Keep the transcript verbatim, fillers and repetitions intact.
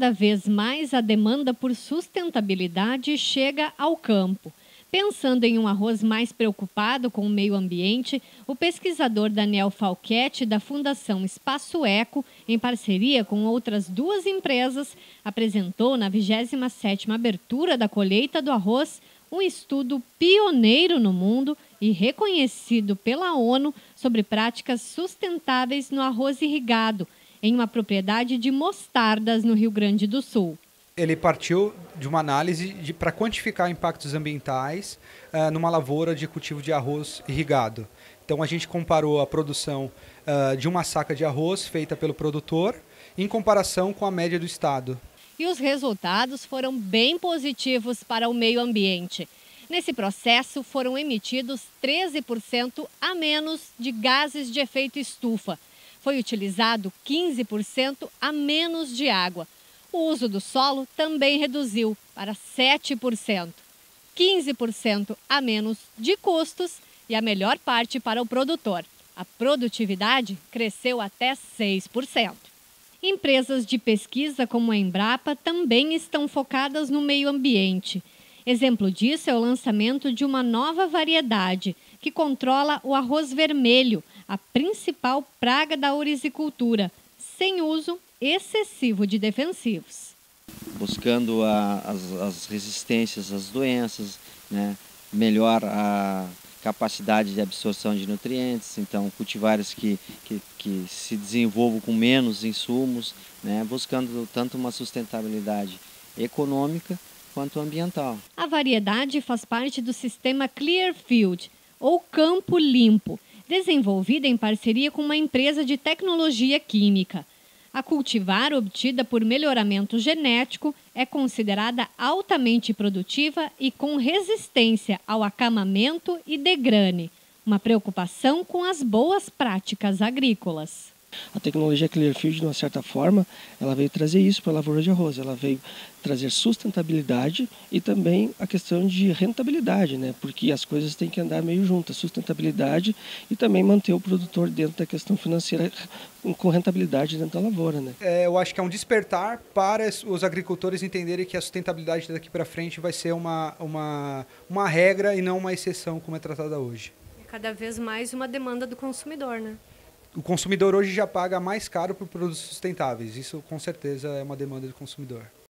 Cada vez mais a demanda por sustentabilidade chega ao campo. Pensando em um arroz mais preocupado com o meio ambiente, o pesquisador Daniel Falquete, da Fundação Espaço Eco, em parceria com outras duas empresas, apresentou na vigésima sétima abertura da colheita do arroz um estudo pioneiro no mundo e reconhecido pela ONU sobre práticas sustentáveis no arroz irrigado, em uma propriedade de Mostardas, no Rio Grande do Sul. Ele partiu de uma análise para quantificar impactos ambientais uh, numa lavoura de cultivo de arroz irrigado. Então a gente comparou a produção uh, de uma saca de arroz feita pelo produtor em comparação com a média do estado. E os resultados foram bem positivos para o meio ambiente. Nesse processo foram emitidos treze por cento a menos de gases de efeito estufa. Foi utilizado quinze por cento a menos de água. O uso do solo também reduziu para sete por cento, quinze por cento a menos de custos e a melhor parte para o produtor. A produtividade cresceu até seis por cento. Empresas de pesquisa como a Embrapa também estão focadas no meio ambiente. Exemplo disso é o lançamento de uma nova variedade que controla o arroz vermelho, a principal praga da ourizicultura, sem uso excessivo de defensivos. Buscando a, as, as resistências às doenças, né? Melhor a capacidade de absorção de nutrientes, então cultivares que, que, que se desenvolvam com menos insumos, né? Buscando tanto uma sustentabilidade econômica quanto ambiental. A variedade faz parte do sistema Clearfield, ou Campo Limpo, desenvolvida em parceria com uma empresa de tecnologia química. A cultivar obtida por melhoramento genético é considerada altamente produtiva e com resistência ao acamamento e degrane, uma preocupação com as boas práticas agrícolas. A tecnologia Clearfield, de uma certa forma, ela veio trazer isso para a lavoura de arroz. Ela veio trazer sustentabilidade e também a questão de rentabilidade, né? Porque as coisas têm que andar meio juntas, sustentabilidade e também manter o produtor dentro da questão financeira com rentabilidade dentro da lavoura, né? É, eu acho que é um despertar para os agricultores entenderem que a sustentabilidade daqui para frente vai ser uma, uma, uma regra e não uma exceção como é tratada hoje. Cada vez mais uma demanda do consumidor, né? O consumidor hoje já paga mais caro por produtos sustentáveis. Isso, com certeza, é uma demanda do consumidor.